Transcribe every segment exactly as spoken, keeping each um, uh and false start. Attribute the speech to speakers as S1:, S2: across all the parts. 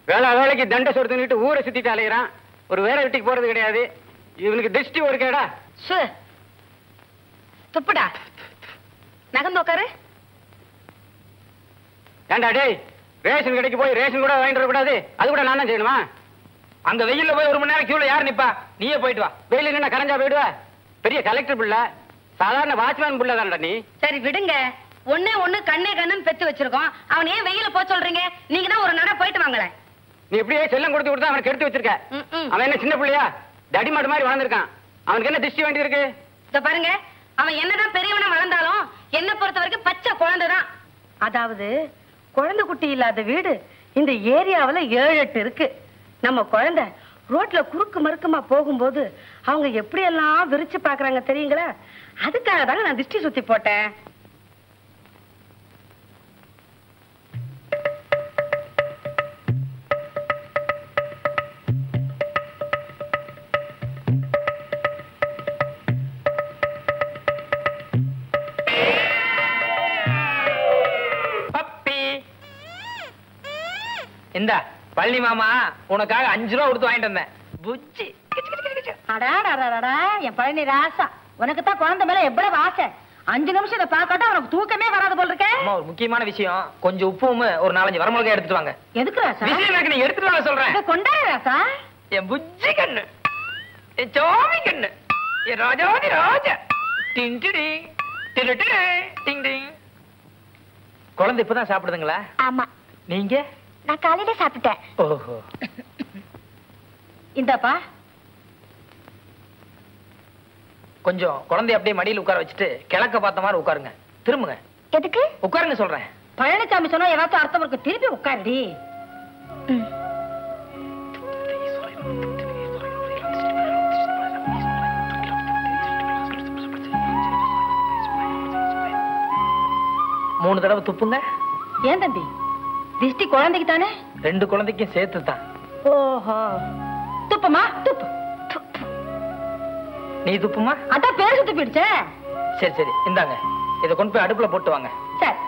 S1: வேலை வேலைக்கு தண்டை சொடுத்துக்கிட்டு ஊரை சுத்திட்டு அலையிறான். ஒரு வேற வீட்டுக்கு போறது கிடையாது. இவனுக்கு திருஷ்டி ஒரு கேடா.
S2: துப்புடா நகர்ந்து உட்காரு.
S1: ஏண்டா டேய், ரேஷன் கடைக்கு போய் ரேஷன் கூட வாங்கிட்டு வரக்கூடாது? அது கூட நான் தான் செய்யணுமா?
S3: அங்க வெயில்ல போய் ஒரு மணி நேரம் கியூல யார் நிப்பா? நீயே போயிட்டு வா.
S1: வெயில் என்ன கரைஞ்சா போயிடுவா? பெரிய கலெக்டர் பிள்ளை, சாதாரண வாட்ச்மேன் பிள்ளை தானடா நீ.
S2: சரி விடுங்க. ஒண்ணே ஒண்ணு கண்ணே கண்ணுன்னு பெத்து வச்சிருக்கோம். அவன் ஏன் வெயில போக சொல்றீங்க? நீங்க தான் ஒரு நட போயிட்டு வாங்களேன்.
S1: நீ எப்படியே செல்லம் கொடுத்து கொடுத்தா அவனுக்கு எடுத்து வச்சிருக்க. அவன் என்ன சின்ன பிள்ளையா? தடிமாடு மாதிரி வளர்ந்துருக்கான். அவனுக்கு என்ன திருஷ்டி வேண்டி இருக்கு?
S2: இத பாருங்க, அவன் என்னதான் பெரியவனா வளர்ந்தாலும் என்ன பொறுத்த வரைக்கும் பச்சை குழந்தைதான். அதாவது குழந்தை குட்டி இல்லாத வீடு இந்த ஏரியாவுல ஏழு எட்டு இருக்கு. நம்ம குழந்தை ரோட்ல குறுக்கு மறுக்குமா போகும்போது அவங்க எப்படி எல்லாம் விரிச்சு பாக்குறாங்க தெரியுங்களா? அதுக்காக தாங்க நான் திருஷ்டி சுத்தி போட்டேன்.
S3: இந்த பள்ளி மாமா உனக்காக அஞ்சு ரூபா கொடுத்து வாங்கிட்டு வந்தேன். புச்சி
S2: அடாடாடாடா, என் பழனி ராசா, உனக்கு தான் குழந்தை மேல எவ்வளவு ஆசை. அஞ்சு நிமிஷம் இதை பார்க்காட்டா உனக்கு தூக்கமே வராது போல் இருக்கேன்.
S3: அம்மா, ஒரு முக்கியமான விஷயம், கொஞ்சம் உப்பும் ஒரு நாலஞ்சு வரமிளகாய் எடுத்துட்டு வாங்க.
S2: எதுக்கு ராசா?
S3: விஷயம் நீ எடுத்துட்டு வாங்க சொல்றேன்.
S2: கொண்டாடு ராசா.
S3: என் புச்சி கண்ணு, என் சோமி கண்ணு, என் ராஜாதி ராஜா. டிங் டிங் டிங் டிங் டிங். குழந்தை இப்பதான் சாப்பிடுதுங்களா?
S4: ஆமா.
S3: நீங்க?
S4: நான் காலையில சாப்பிட்டேன்.
S3: ஓஹோ.
S2: இந்தப்பா
S3: கொஞ்சம் குழந்தை அப்படியே மடியில் உட்கார வச்சுட்டு கிழக்க பார்த்த மாதிரி உட்காருங்க. திரும்புங்க.
S4: எதுக்கு?
S3: உட்காருங்க சொல்றேன்.
S2: பழனிசாமி சொன்னா ஏதாச்சும் அர்த்தம் இருக்கு. திருப்பி உட்காருடி.
S3: மூணு தடவை துப்புங்க.
S2: ஏன் தம்பி? திருஷ்டி குழந்தைக்கு தானே?
S3: ரெண்டு குழந்தைக்கும் சேர்த்து தான்.
S2: ஓஹோ. துப்புமா துப்பு.
S3: நீ துப்புமா?
S2: அதான் பேரு சுத்தி போயிடுச்சே.
S3: சரி சரி, இந்தாங்க, இதை கொண்டு போய் அடுப்புல போட்டு வாங்க.
S2: சரி.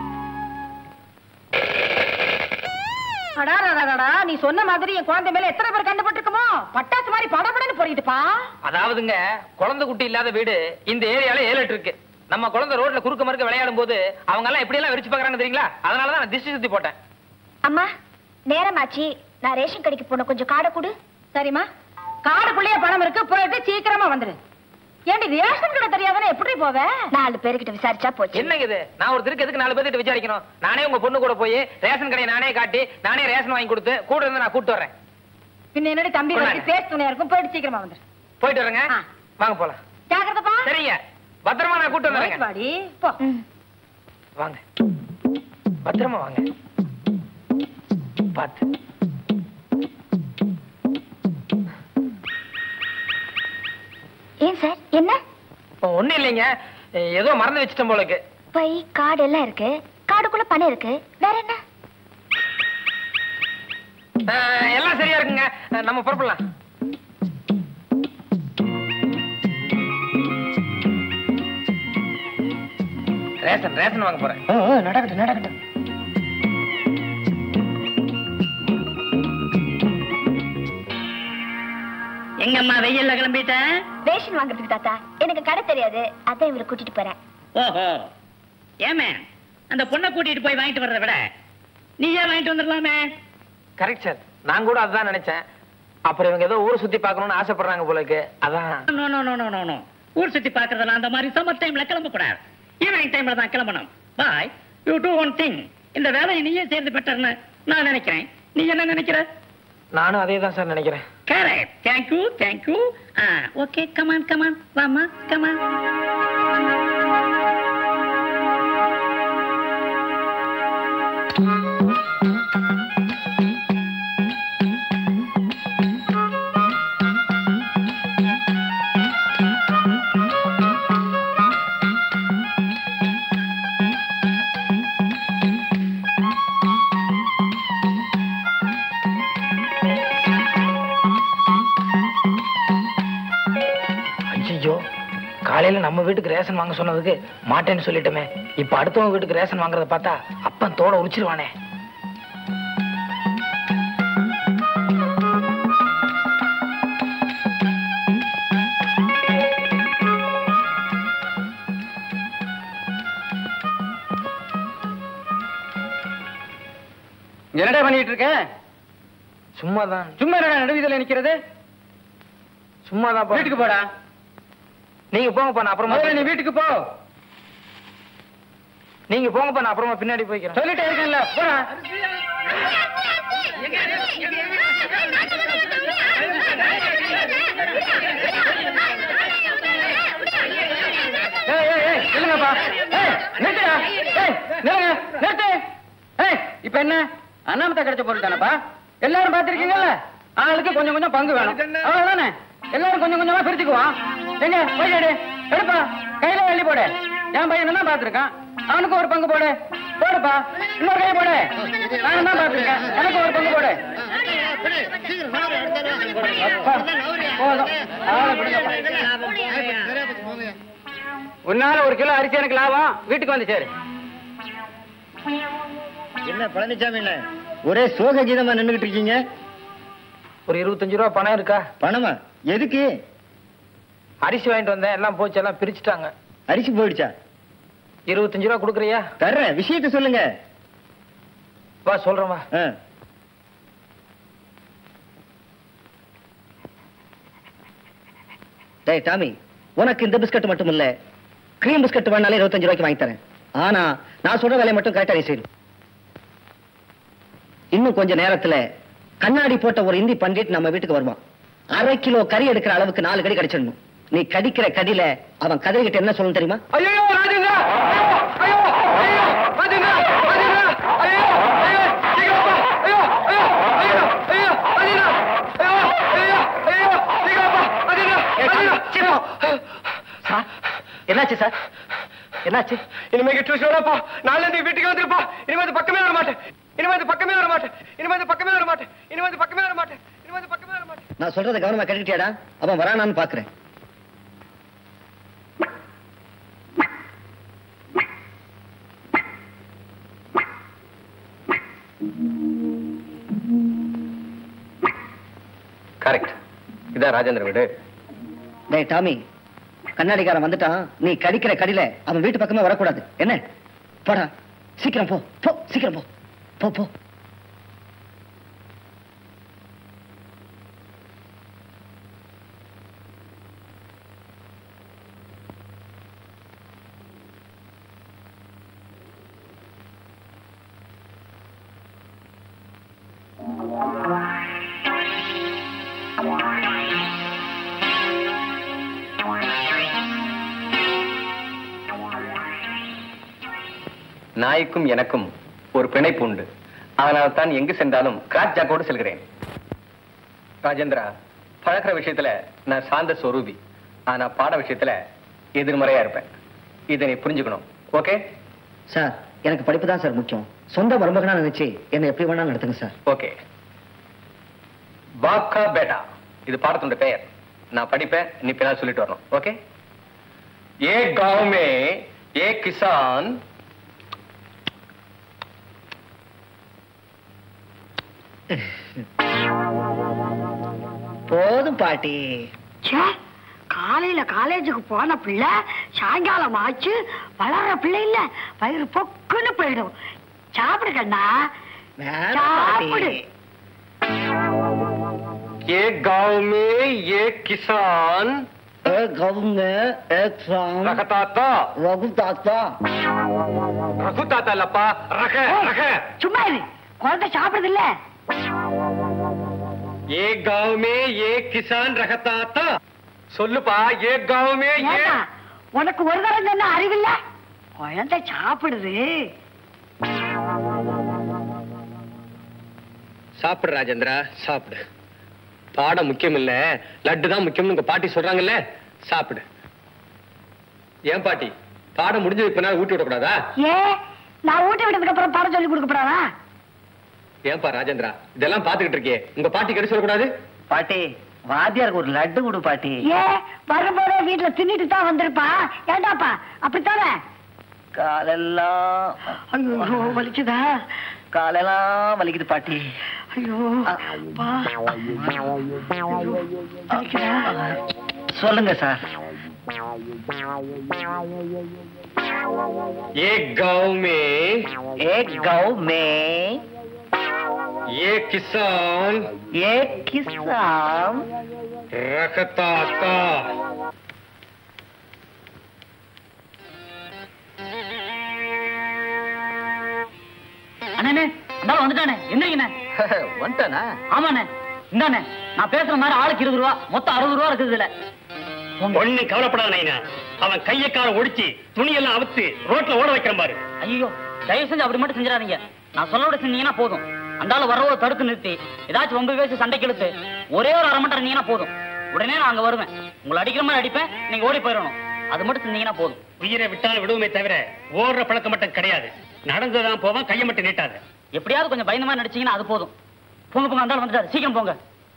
S2: அடாடாடாடா, நீ சொன்ன மாதிரி என் குழந்தை மேல எத்தனை பேர் கண்டுபட்டுருக்குமோ? பட்டாசு மாதிரி படபடன்னு போறிட்டுப்பா.
S3: அதாவதுங்க, குழந்தை குட்டி இல்லாத வீடு இந்த ஏரியால ஏழு எட்டு இருக்கு. நம்ம குழந்தை ரோட்ல குறுக்க மறுக்க விளையாடும் போது அவங்க எல்லாம் எப்படி எல்லாம் விரிச்சு பாக்குறாங்க தெரியுங்களா? அதனாலதான் நான் திருஷ்டி சுத்தி போட்டேன்.
S4: அம்மா, நேரமாச்சு, நான் ரேஷன் கடைக்கு போன, கொஞ்சம் காடை கொடு.
S2: சரிம்மா, காடுக்குள்ளேயே பணம் இருக்கு, போயிட்டு சீக்கிரமா வந்துரு. ஏண்டி ரேஷன் கடை தெரியாதானே எப்படி போவ?
S4: நாலு பேருக்கிட்ட விசாரிச்சா போச்சு.
S3: என்னங்க இது? நான் ஒரு திருக்கு எதுக்கு நாலு பேர்கிட்ட விசாரிக்கணும்? நானே உங்க பொண்ணு கூட போய் ரேஷன் கடையை நானே காட்டி நானே ரேஷன் வாங்கி கொடுத்து கூட இருந்து நான் கூட்டு வரேன்.
S2: பின்ன என்னடி தம்பி பேச துணையா இருக்கும். போயிட்டு சீக்கிரமா வந்துரு.
S3: போயிட்டு வரேங்க. வாங்க போலாம்.
S2: ஜாக்கிரதைப்பா.
S3: சரிங்க, பத்திரமா நான் கூட்டு வந்துடுறேங்க.
S2: வாடி போ.
S3: வாங்க, பத்திரமா வாங்க. பாத்து.
S4: ஏன் சார், என்ன?
S3: ஒண்ணும் இல்லைங்க, ஏதோ மறந்து வச்சிட்டேன் போலக்கு.
S4: பை கார்டு எல்லாம் இருக்கு, கார்டுக்குள்ள பணம் இருக்கு, வேற என்ன?
S3: எல்லாம் சரியா இருக்குங்க, நம்ம புறப்படலாம். ரேஷன் ரேஷன் வாங்க போறேன். நடக்கட்டும் நடக்கட்டும்.
S5: எங்கம்மா வெயில்ல கிளம்பிட்டேன்?
S4: ரேஷன் வாங்குறதுக்கு தாத்தா. எனக்கு கடை தெரியாது, அதான் இவரை கூட்டிட்டு போறேன்.
S5: ஓஹோ. ஏமே, அந்த பொண்ணை கூட்டிட்டு போய் வாங்கிட்டு வர்றத விட நீயே வாங்கிட்டு வந்துடலாமே.
S3: கரெக்ட் சார், நான் கூட அதான் நினைச்சேன். அப்புறம் இவங்க ஏதோ ஊர் சுத்தி பார்க்கணும்னு ஆசைப்படுறாங்க போலக்கு, அதான்.
S5: No no no no no, ஊர் சுத்தி பார்க்கறதுல அந்த மாதிரி சம்மர் டைம்ல கிளம்ப கூடாது, ஈவினிங் டைம்ல தான் கிளம்பணும். Bye, you do one thing. இந்த வேலையை நீயே சேர்ந்து பெட்டர்னு நான் நினைக்கிறேன். நீ என்ன நினைக்கிற?
S3: நானும் அதே தான் சார் நினைக்கிறேன்.
S5: Correct. Thank you thank you. Okay, come on come on, வாமா கமான்.
S3: காலையில நம்ம வீட்டுக்கு ரேஷன் வாங்க சொன்னதுக்கு மாட்டேன்னு சொல்லிட்டோமே. இப்ப அடுத்தவங்க வீட்டுக்கு ரேஷன் வாங்குறத பார்த்தா அப்பன் தோட உரிச்சிருவானே.
S1: என்னடா பண்ணிட்டு இருக்க?
S3: சும்மாதான்.
S1: சும்மா என்னடா நடுவீதியில நிக்கிறது?
S3: சும்மாதான்.
S1: வீட்டுக்கு போடா.
S3: நீங்க போங்கப்பா, நான் அப்புறமா.
S1: நீ வீட்டுக்கு போ.
S3: நீங்க போங்கப்பா, நான் அப்புறமா பின்னாடி போய்க்கிறேன்.
S1: சொல்லிட்டே இருக்கேன்ல, போடா. ஏய் ஏய் ஏய் இல்லங்கப்பா. ஏய் நிறுத்துடா. ஏய் நில்லுங்க, நிறுத்து. ஏய் இப்போ என்ன? அனாமத்தை கிடைச்ச பொருள் தானப்பா. எல்லாரும் பார்த்திருக்கீங்கல்ல? ஆளுக்கு கொஞ்சம் கொஞ்சம் பங்கு வேணும். அவ்வளவுதானே? எல்லாரும் கொஞ்சம் கொஞ்சமா பிரிச்சுக்குவான். எங்க போய் எடு. எடுப்பா, கையில எழுதி போடு. என் பையன் தான் பார்த்திருக்கான், அவனுக்கு ஒரு பங்கு போடு. போடுப்பா, இன்னொரு கை போடு. நானும் தான் பார்த்திருக்கேன், எனக்கு ஒரு பங்கு போடு. போதும், ஆளை பிடிங்கப்பா. உன்னால ஒரு கிலோ அரிசி எனக்கு லாபம். வீட்டுக்கு வந்து சேரு.
S6: என்ன பழனிசாமி, என்ன ஒரே சோக கீதமா நின்றுகிட்டு இருக்கீங்க?
S3: ஒரு இருபத்தஞ்சு ரூபா பணம் இருக்கா?
S6: பணமா? எதுக்கு?
S3: அரிசி வாங்கிட்டு வந்தேன், எல்லாம் போச்சு, எல்லாம் பிரிச்சுட்டாங்க.
S6: அரிசி போயிடுச்சா?
S3: இருபத்தஞ்சு ரூபா கொடுக்குறியா?
S6: தர்றேன், விஷயத்த சொல்லுங்க.
S3: வா சொல்றேன் வா.
S6: ஆ. டேய் டாமி, உனக்கு இந்த பிஸ்கட் மட்டும் இல்ல, கிரீம் பிஸ்கட் வேணாலே இருபத்தஞ்சு ரூபாய்க்கு வாங்கி தரேன். ஆனா நான் சொல்ற வேலையை மட்டும் கரெக்டா நீ செய்யணும். இன்னும் கொஞ்ச நேரத்துல கண்ணாடி போட்ட ஒரு இந்தி பண்டிட் நம்ம வீட்டுக்கு வருவான். அரை கிலோ கறி எடுக்கிற அளவுக்கு நாலு கடி கிடைச்சிடணும். நீ கடிக்கிற கடியில அவன் கதறிக்கிட்ட என்ன சொல்லணும் தெரியுமா?
S1: ஐயோ ராஜேந்திரா, ஐயோ ஐயோ ராஜேந்திரா, ராஜேந்திரா, ஐயோ ஐயோ சீக்கிரப்பா, ஐயோ ஐயோ ஐயோ ஐயோ ராஜேந்திரா, ஐயோ ஐயோ ஐயோ சீக்கிரப்பா, ராஜேந்திரா, ராஜேந்திரா.
S6: சார் என்னாச்சு சார்? என்னாச்சு?
S1: இனிமே டியூஷன் வரப்பா. நாளைல இருந்து வீட்டுக்கு வந்துருப்பா. இனிமே இந்த பக்கமே வர மாட்டேன். இனிமே இந்த பக்கமே வர மாட்டேன். இனிமே இந்த பக்கமே வர மாட்டேன். இனிமே இந்த பக்கமே வர மாட்டேன். இனிமே இந்த பக்கமே வர மாட்டேன்.
S6: நான் சொல்றத கவனமா கேட்டுக்கிட்டியாடா? அவன் வரானான்னு பாக்குறேன்.
S1: கரெக்ட். இதான் ராஜேந்திர வீடு.
S6: டேய் டாமி, கண்ணாடிக்காரன் வந்துட்டான். நீ கடிக்கிற கடியில அவன் வீட்டு பக்கமே வரக்கூடாது. என்ன? போடா, சீக்கிரம் போ. போ சீக்கிரம் போ. போ போ.
S1: நாய்க்கும் எனக்கும் ஒரு பிணைப்பு உண்டு. அதனால் தான் எங்கு சென்றாலும் கிராக் ஜாக்கோடு செல்கிறேன். ராஜேந்திரா, பழக்கிற விஷயத்துல நான் சாந்த ஸ்வரூபி. ஆனா பாட விஷயத்துல எதிர்மறையா இருப்பேன். இதை நீ புரிஞ்சுக்கணும். Okay
S6: sir? எனக்கு படிப்பு தான் சார் முக்கியம். சொந்த மருமகனா நினைச்சு என்ன எப்படி வேணாலும் நடத்துங்க சார்.
S1: ஓகே. பாக்கா பேட்டா, இது பாடத்தோட பெயர். நான் படிப்பேன், நீ பின்னால் சொல்லிட்டு வரணும். ஓகே? ஏ காவ் மே ஏ கிசான்
S6: போதும் பாட்டி.
S2: காலையில காலேஜுக்கு போன பிள்ளை சாயங்காலம் ஆச்சு வளர்ற பிள்ளை இல்ல, வயிறு பொக்குன்னு போயிடும். சாப்பிடு கண்ணா, சாப்பிடு.
S1: ये गांव में ये किसान रखताता
S6: ரகுதாத்தா
S1: रघुताता लपा रख रख
S2: சும்மா இரு, குழந்தை சாப்பிடுது இல்ல.
S1: ये गांव में ये किसान रखताता சொல்லுப்பா. ये गांव में ये
S2: உனக்கு ஒரு தரம் என்ன அறிவில்ல? குழந்தை சாப்பிடுது.
S1: சாப்பிடு ராஜேந்திரா, சாப்பிடு. பாடம் முக்கியம் இல்ல, லட்டு தான் முக்கியம்னு உங்க பாட்டி சொல்றாங்கல்ல. சாப்பிடு. ஏன் பாட்டி, பாடம் முடிஞ்சது இப்ப நான் ஊட்டி விடக்கூடாதா?
S2: ஏ, நான் ஊட்டி விட்டதுக்கு அப்புறம் பாடம் சொல்லி கொடுக்கப்படாதா?
S1: ஏன்பா ராஜேந்திரா, இதெல்லாம் பாத்துக்கிட்டு இருக்கே, உங்க பாட்டி கெடு சொல்லக்கூடாது?
S6: பாட்டி, வாத்தியாருக்கு ஒரு லட்டு கொடு பாட்டி.
S2: ஏ, வரும்போதே வீட்டுல தின்னுட்டு தான் வந்திருப்பா. ஏண்டாப்பா அப்படித்தானே?
S6: காலெல்லாம்
S2: ஐயோ வலிக்குதா?
S6: காலெல்லாம் வலிக்குது பாட்டி.
S2: ஐயோ அப்பா. வலிக்குதா?
S6: சொல்லுங்க சார்.
S1: एक गांव में
S6: एक गांव में
S7: ये किसान
S6: ये किसान
S7: रखता का
S1: அண்ணே இந்தால வந்துட்டானே என்னங்கண்ணே வந்துட்டானே ஆமாண்ணே இந்தாண்ணே நான் பேசுற மாதிரி ஆளுக்கு இருபது ரூபா மொத்தம் அறுபது ரூபா இருக்குது இதுல
S5: ஒண்ணு கவலைப்படாத அவன் கையக்கார ஒடிச்சு துணியெல்லாம் அவுத்து ரோட்ல ஓட வைக்கிற பாரு.
S1: ஐயோ தயவு செஞ்சு அப்படி மட்டும் செஞ்சிடாதீங்க. நான் சொல்ல விட செஞ்சீங்கன்னா போதும். அந்தால வரவோ தடுத்து நிறுத்தி ஏதாச்சும் ஒன்பது வயசு சண்டைக்கு இழுத்து ஒரே ஒரு அரை மணி நேரம் இருந்தீங்கன்னா போதும். உடனே நான் அங்க வருவேன். உங்களை அடிக்கிற மாதிரி அடிப்பேன், நீங்க ஓடி போயிடணும். அது மட்டும் செஞ்சீங்கன்னா போதும்.
S5: உயிரை விட்டாலும் விடுவோமே தவிர ஓடுற பழக்கம் மட்டும் கிடையாது. நடந்துதான் போவான், கையை மட்டும் நீட்டாது.
S1: எப்படியாவது கொஞ்சம் பயந்த மாதிரி நடிச்சீங்கன்னா அது போதும். போங்க போங்க, அந்தாலும் வந்துட்டாரு, சீக்கிரம் போங்க.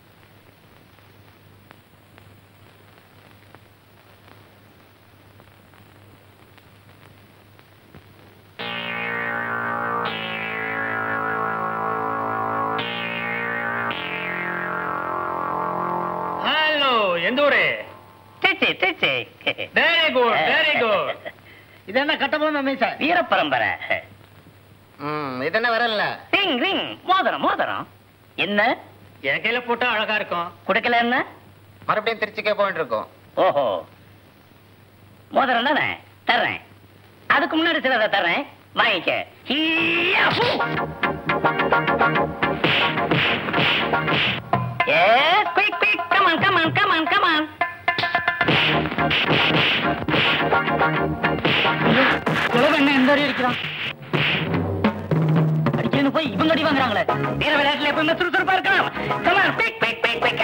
S5: ஹலோ, எந்த ஊரு?
S6: Trichy Trichy.
S5: Very good very good.
S6: இது என்ன கட்டபொம்மை மீசை?
S5: வீர பரம்பரை.
S6: இது என்ன வரல?
S5: ரிங் ரிங் மோதிரம் மோதிரம். என்ன என் கையில போட்டா அழகா இருக்கும். கொடுக்கல என்ன
S6: மறுபடியும் திருச்சிக்கே போயிட்டு இருக்கோம்.
S5: ஓஹோ, மோதிரம் தானே தர்றேன். அதுக்கு முன்னாடி சிலதை தர்றேன், வாங்கிக்க. Yes, quick, quick, come on, come on, come on, come on.
S1: என்ன எந்த வரையும் இருக்கிறான்? அடிக்கணும் போய் இவங்க அடி வாங்குறாங்களே.
S5: வீர விளையாட்டுல எப்பவுமே சுறுசுறுப்பா இருக்கணும். Come on, quick, quick, quick, quick.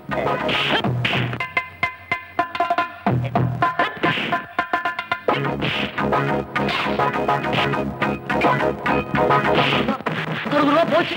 S1: ஒரு ரூபா போச்சு.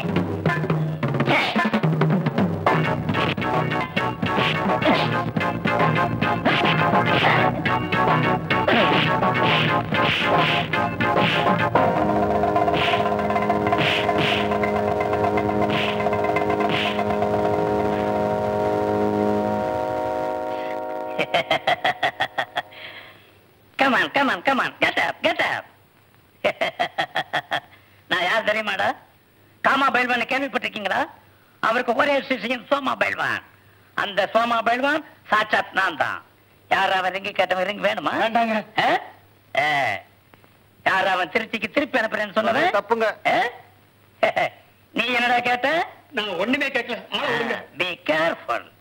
S5: Come on, come on, come on. Get up, get up. நான் யார் தெரியுமாடா? காமா பைல்வான் கேள்விப்பட்டிருக்கீங்களா? அவருக்கு ஒரே சிஷியன் சோமா பைல்வான். அந்த சோமா பைல்வான் சாட்சாத் நான் தான். யார் அவன் ரிங்கி கேட்டவன் ரிங் வேணுமா?
S6: வேண்டாங்க.
S5: யார் அவன் திருச்சிக்கு திருப்பி அனுப்புறேன்னு சொன்னவன்?
S6: தப்புங்க.
S5: நீ என்னடா கேட்ட?
S7: நான் ஒண்ணுமே கேட்கல.
S5: Be careful.